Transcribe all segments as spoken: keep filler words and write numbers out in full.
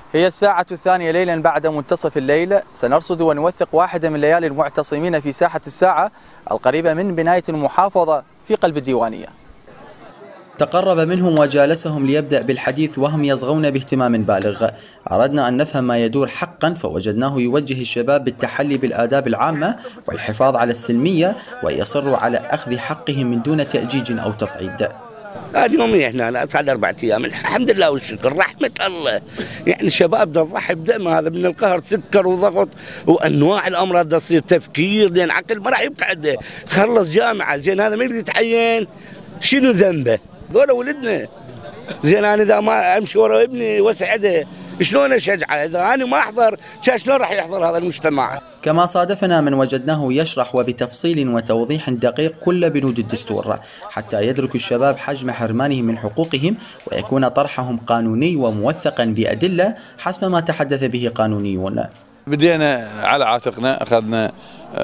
هي الساعة الثانية ليلا بعد منتصف الليل، سنرصد ونوثق واحدة من ليالي المعتصمين في ساحة الساعة القريبة من بناية المحافظة في قلب الديوانية. تقرب منهم وجالسهم ليبدأ بالحديث وهم يصغون باهتمام بالغ. أردنا أن نفهم ما يدور حقا فوجدناه يوجه الشباب بالتحلي بالآداب العامة والحفاظ على السلمية ويصروا على أخذ حقهم من دون تأجيج أو تصعيد. اليوم احنا صار اربع ايام الحمد لله والشكر رحمه الله. يعني الشباب ده ضحي بدم، هذا من القهر سكر وضغط وانواع الامراض ده تصير تفكير لان عقل ما راح يبقى خلص جامعه زين هذا ما يقدر يتعين شنو ذنبه؟ قولوا ولدنا زين انا اذا ما امشي ورا ابني واسعده شلون اشجعه؟ اذا انا ما احضر شلون راح يحضر هذا المجتمع؟ كما صادفنا من وجدناه يشرح وبتفصيل وتوضيح دقيق كل بنود الدستور حتى يدرك الشباب حجم حرمانهم من حقوقهم ويكون طرحهم قانوني وموثقا بأدلة حسب ما تحدث به قانونيون. بدينا على عاتقنا، اخذنا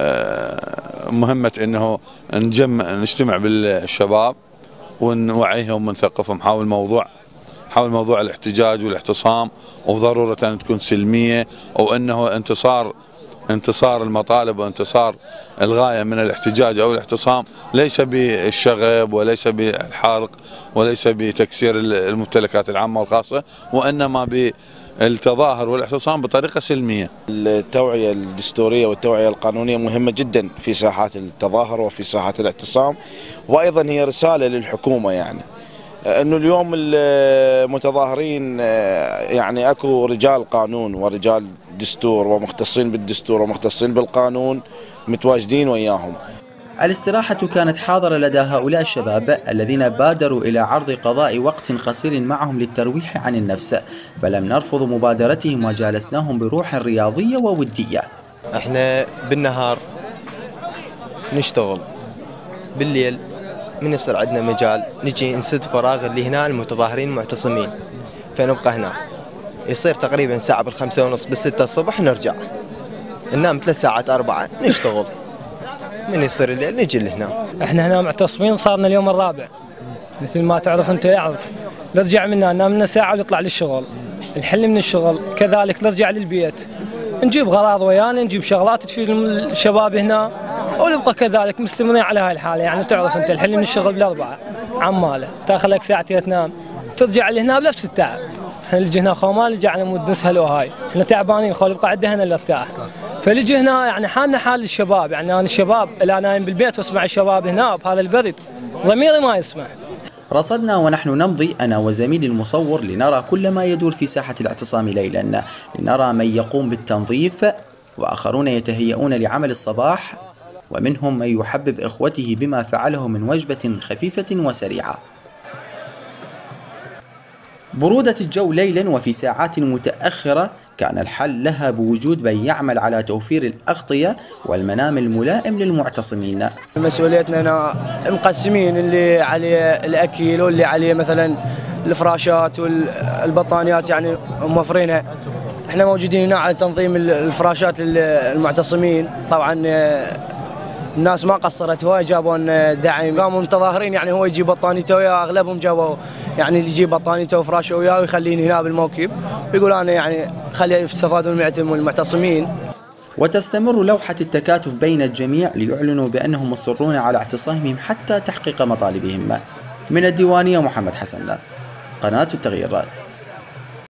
مهمة انه نجمع نجتمع بالشباب ونوعيهم ونثقفهم حول الموضوع حول موضوع الاحتجاج والاعتصام وضرورة أن تكون سلمية وأنه انتصار انتصار المطالب وانتصار الغاية من الاحتجاج أو الاعتصام ليس بالشغب وليس بالحرق وليس بتكسير الممتلكات العامة والخاصة وإنما بالتظاهر والاعتصام بطريقة سلمية. التوعية الدستورية والتوعية القانونية مهمة جدا في ساحات التظاهر وفي ساحات الاعتصام، وأيضا هي رسالة للحكومة يعني انه اليوم المتظاهرين يعني اكو رجال قانون ورجال دستور ومختصين بالدستور ومختصين بالقانون متواجدين وياهم. الاستراحة كانت حاضرة لدى هؤلاء الشباب الذين بادروا إلى عرض قضاء وقت قصير معهم للترويح عن النفس، فلم نرفض مبادرتهم وجالسناهم بروح رياضية وودية. احنا بالنهار نشتغل، بالليل من يصير عندنا مجال نجي نسد فراغ اللي هنا المتظاهرين معتصمين فنبقى هنا. يصير تقريبا ساعة بالخمسة ونص بالستة الصبح نرجع ننام ثلاث ساعات أربعة نشتغل. من يصير الليل نجي لهنا. احنا هنا معتصمين صارنا اليوم الرابع مثل ما تعرف انت يعرف. نرجع منا ننام لنا ساعة ونطلع للشغل، نحل من الشغل كذلك نرجع للبيت نجيب غراض ويانا نجيب شغلات تفيد الشباب هنا ونبقى كذلك مستمرين على هاي الحاله. يعني تعرف انت الحل من الشغل بالاربعه عماله تاخذ لك ساعتين تنام ترجع لهنا بنفس التعب. احنا نجي هنا خو ما نجي على مود نسهل وهاي احنا تعبانين خو نبقى عندنا هنا اللي ارتاح. فنجي هنا يعني حالنا حال الشباب. يعني انا الشباب اللي نايم بالبيت واسمع الشباب هنا بهذا البرد ضميري ما يسمع. رصدنا ونحن نمضي أنا وزميلي المصور لنرى كل ما يدور في ساحة الاعتصام ليلا، لنرى من يقوم بالتنظيف وآخرون يتهيئون لعمل الصباح ومنهم من يحبب إخوته بما فعله من وجبة خفيفة وسريعة. برودة الجو ليلا وفي ساعات متأخرة كان الحل لها بوجود من يعمل على توفير الأغطية والمنام الملائم للمعتصمين. مسؤوليتنا هنا مقسمين اللي عليه الأكل واللي عليه مثلا الفراشات والبطانيات يعني موفرينها. احنا موجودين هنا على تنظيم الفراشات للمعتصمين. طبعا الناس ما قصرت هواي جابون دعم قاموا متظاهرين يعني هو يجيب بطانيته وياه اغلبهم جابوا يعني اللي يجيب بطانيته وفراشه وياه ويخليني هنا بالموكب ويقول انا يعني خلي يستفادون من المعتصمين. وتستمر لوحة التكاتف بين الجميع ليعلنوا بأنهم مصرون على اعتصامهم حتى تحقيق مطالبهم. من الديوانية محمد حسن، قناة التغيير.